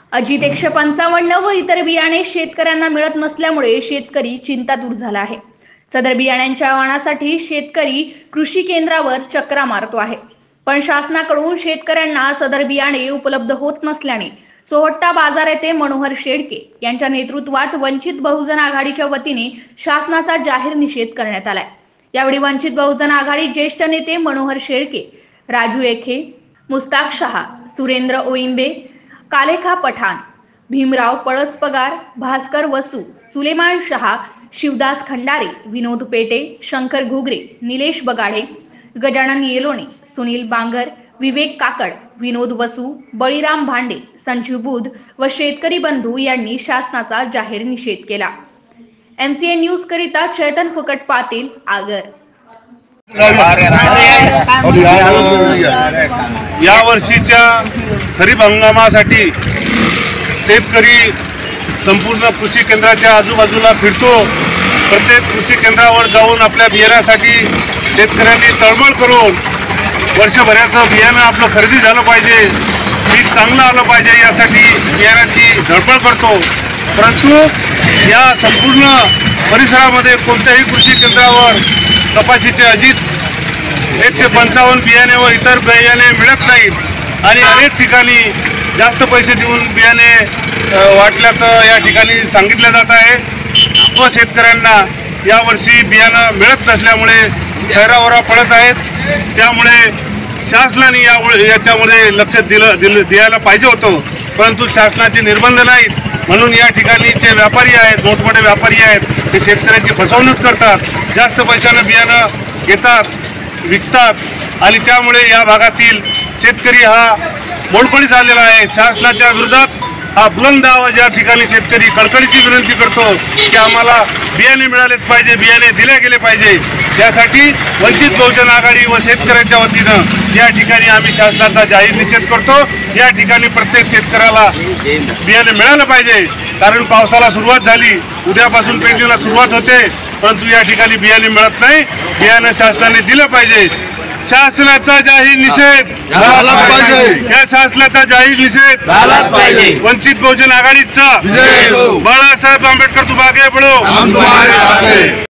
अजित 155 व इतर बियाणे शेतकऱ्यांना मिळत नसल्यामुळे शेतकरी चिंतातूर झाला आहे। सदर बियाण्यांच्या आव्हानासाठी शेतकरी कृषी केंद्रावर चक्रा मारतो आहे, पण शासनाकडून शेतकऱ्यांना सदर बियाणे उपलब्ध होत नसल्याने सोहट्टा बाजार येथे मनोहर शेळके यांच्या नेतृत्वात वंचित बहुजन आघाडीच्या वतीने शासनाचा जाहीर निषेध करण्यात आलाय। यावेळी वंचित बहुजन आघाडी ज्येष्ठ नेते मनोहर शेळके, राजू एखे, मुस्ताक शहा, सुरेंद्र ओइंबे, कालेखा पठाण, भीमराव पळसपगार, भास्कर वसू, सुलेमान शहा, शिवदास खंडारे, विनोद पेटे, शंकर घुगरे, निलेश बगाडे, गजानन येलोणे, सुनील बांगर, विवेक काकड, विनोद वसू, बळीराम भांडे, संजीव बुध व शेतकरी बंधू यांनी शासनाचा जाहीर निषेध केला। MCA न्यूज करिता चैतन फुकट पाटील, आगर। या वर्षीच्या खरीप हंगामासाठी शेतकरी संपूर्ण कृषी केंद्राच्या आजूबाजूला फिरतो। प्रत्येक कृषी केंद्रावर जाऊन आपल्या बियाण्यासाठी शेतकऱ्यांनी तळमळ करून वर्षभराचं बियाणं आपलं खरेदी झालं पाहिजे, पीक चांगलं आलं पाहिजे यासाठी बियाण्याची धडपड करतो। परंतु या संपूर्ण परिसरामध्ये कोणत्याही कृषी केंद्रावर कपाशीचे अजित 155 बियाणे व इतर बियाणे मिळत नाहीत आणि अनेक ठिकाणी जास्त पैसे देऊन बियाणे वाटल्याचं या ठिकाणी सांगितलं जात आहे व शेतकऱ्यांना यावर्षी बियाणं मिळत नसल्यामुळे शहरावरा पडत आहेत। त्यामुळे शासनाने याच्यामध्ये लक्ष द्यायला पाहिजे होतं, परंतु शासनाचे निर्बंध नाहीत म्हणून या ठिकाणीचे व्यापारी आहेत, मोठमोठे व्यापारी आहेत, ते शेतकऱ्यांची फसवणूक करतात, जास्त पैशानं बियाणं घेतात, विकतात आणि त्यामुळे या भागातील शेतकरी हा मोडकळीस आलेला आहे। शासनाच्या विरोधात हा बुलंद आवाज या ठिकाणी शेतकरी कळकळीची विनंती करतो की आम्हाला बियाणे मिळालेच पाहिजे, बियाणे दिले गेले पाहिजे। त्यासाठी वंचित बहुजन आघाडी व शेतकऱ्यांच्या वतीनं या ठिकाणी आम्ही शासनाचा जाहीर निषेध करतो। या ठिकाणी प्रत्येक शेतकऱ्याला बियाणे मिळालं पाहिजे, कारण पावसाला सुरुवात झाली, उद्यापासून पेरणीला सुरुवात होते, परंतु या ठिकाणी बियाणे मिळत नाही। बियाणे शासनाने दिलं पाहिजे। शासनाचा जाहीर निषेध झाला पाहिजे, या शासनाचा जाहीर निषेध झाला पाहिजे। वंचित बहुजन आघाडीचा बाळासाहेब आंबेडकर तुम आगे बढ़ो।